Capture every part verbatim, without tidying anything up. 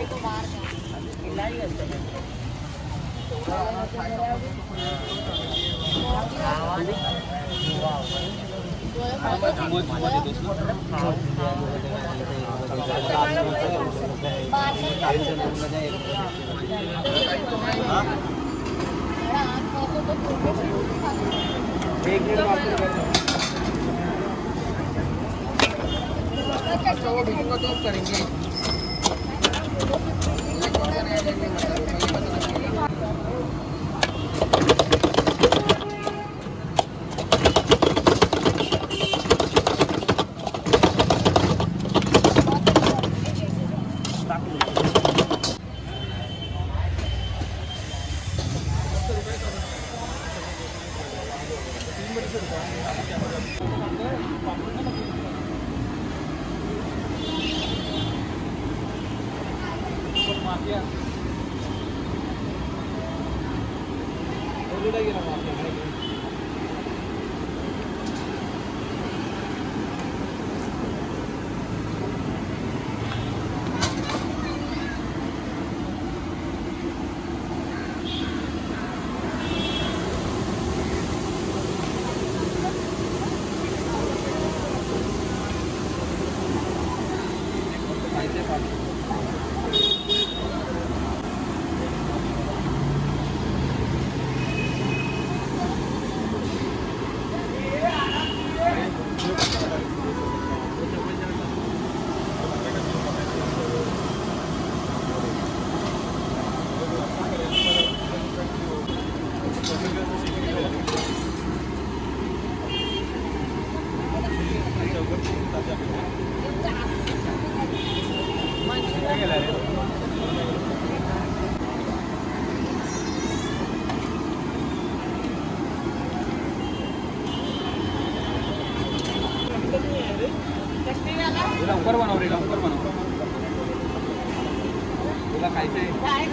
वो भेजूंगा तो करेंगे। लवकर बनव रे, लवकर बनव. तुला खायचंय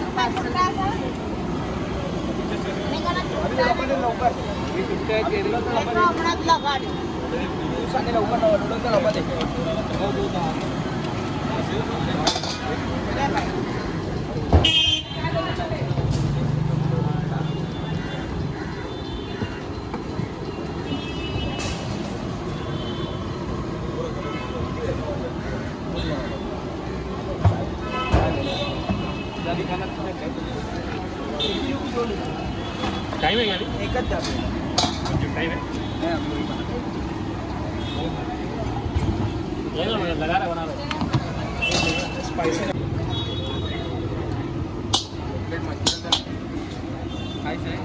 लवकर. मी सुट्ट्या केलं तर दिवसाने लवकर नवडलं तर लवकर टाइम है यानी एक टाइम है ये लो लगा रहा बना रहा स्पाइसी प्लेट मंचूरियन खाई से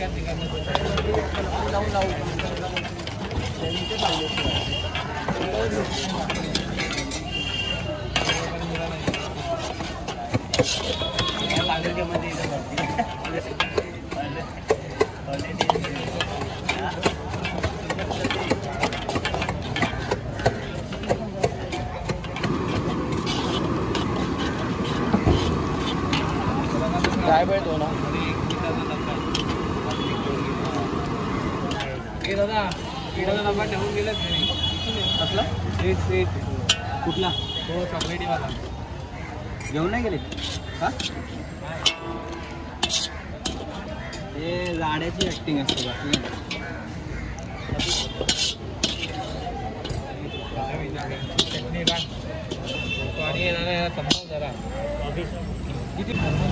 लावून लावून काय पाहिजे तो ना दादा किडाचा डबा ठेवून गेलाच नाही कसला स्वीट स्वीट कुठला हो चॉकलेटीवाला घेऊन नाही गेले का ते जाड्याची ॲक्टिंग असते बाकी चटणी का पाणी येणार आहे थांबव जरा किती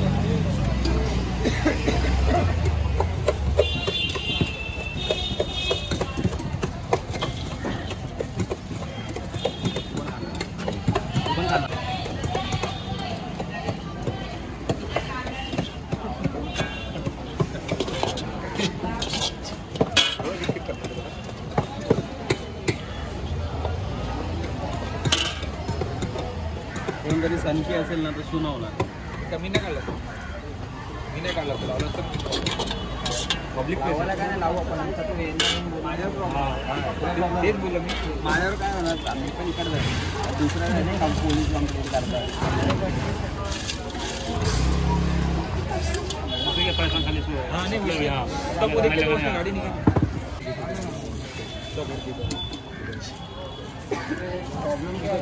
कोण जरी सनकी असेल ना तर सुनावला कमी नाही काढलं मी नाही काढलं लावलं तर पब्लिक प्लेसला काय नाही लावू आपण आमचा तो माझ्यावर तेच बोललो मी माझ्यावर काय होणार आम्ही पण इकडे जाईल दुसरा नाही का पोलीस कंप्लेंट करतात खाली हां नाही गाडी निघा प्रॉब्लेम क्या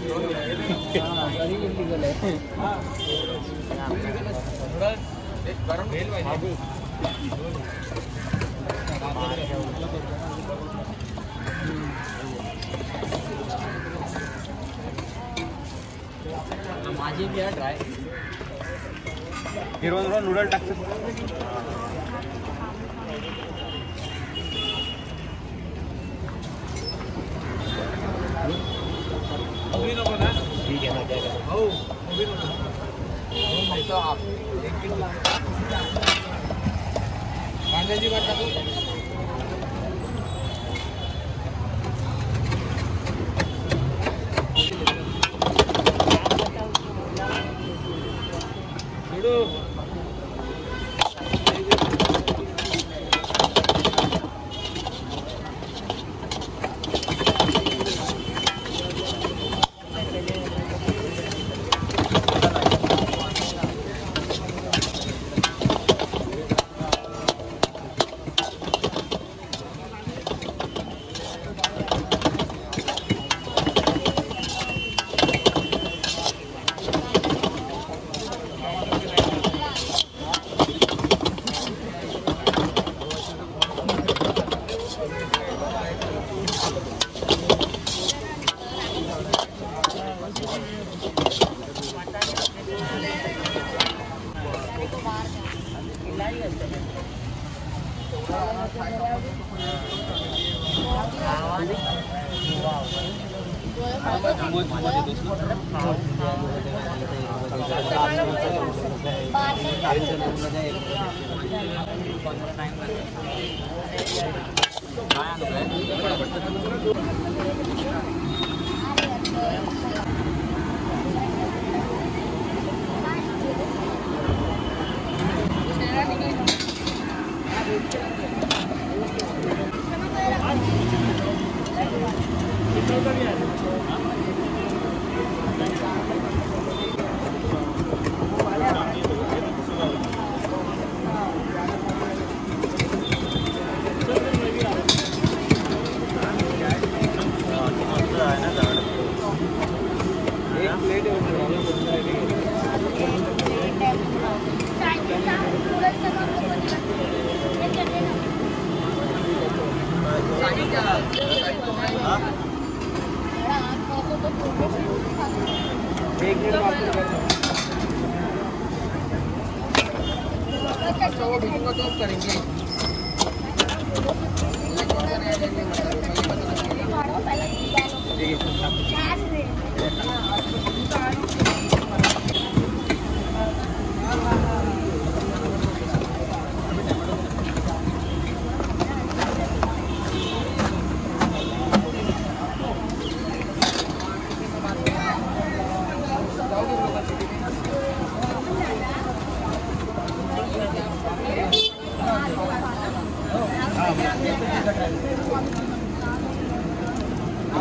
माझी भी आहे ड्राय हिरो नूडल टाकतो अभी नको ना ठीक आहे ना काय हो अभी नको हो तो आप एक किलो कांद्याची वाट टाकू छोड़ो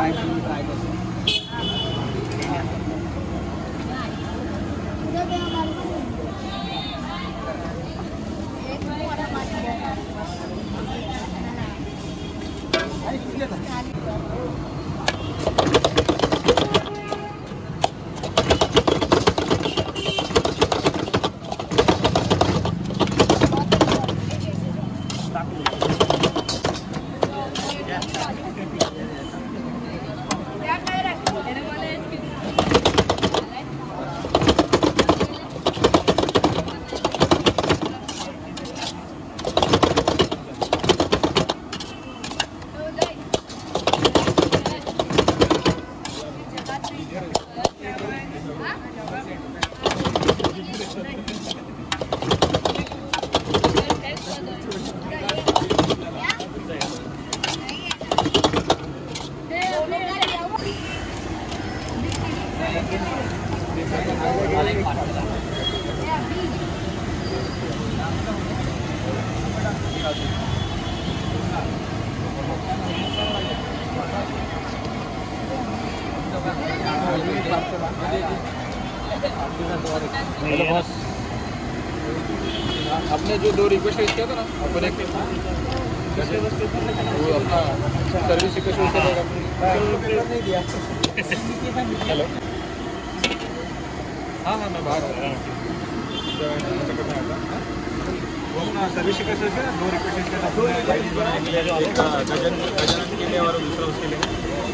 ट्राय ट्राय करतो. आपने जो दो रिक्वेस्ट किया था ना अपन एक वो अपना सर्विस रिक्वेस्ट नहीं दिया. हेलो हाँ हाँ मैं बाहर आ वो अपना सर्विस रिक्वेस्ट है दो रिक्वेस्ट किया था. एक गजन गजन के लिए और दूसरा उसके लिए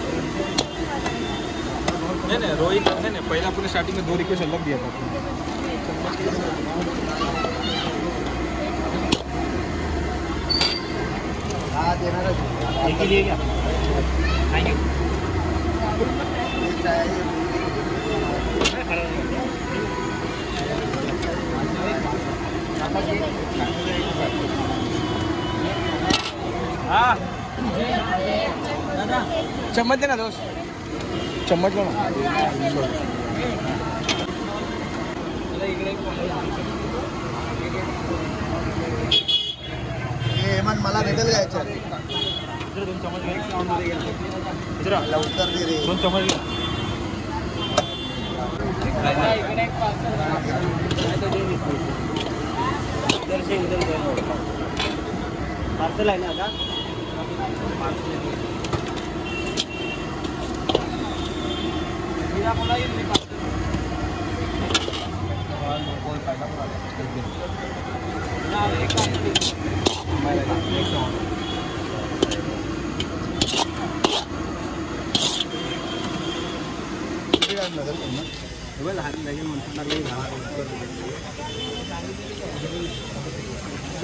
नहीं नहीं रोहित नहीं नहीं पहले अपने स्टार्टिंग में दो रिक्वेस्ट अलग दिया था. हाँ देना है एक ही लिए क्या. Thank you. हाँ चम्मच देना दोस्त. चम्मच लो ना. हेमंत मला भेटेल घ्यायचं. दोन चम्मच घ्या. उत्तर दे रे. दोन चम्मच घ्या. पार्सल आहे ना आता. लहान लगेल म्हणतात.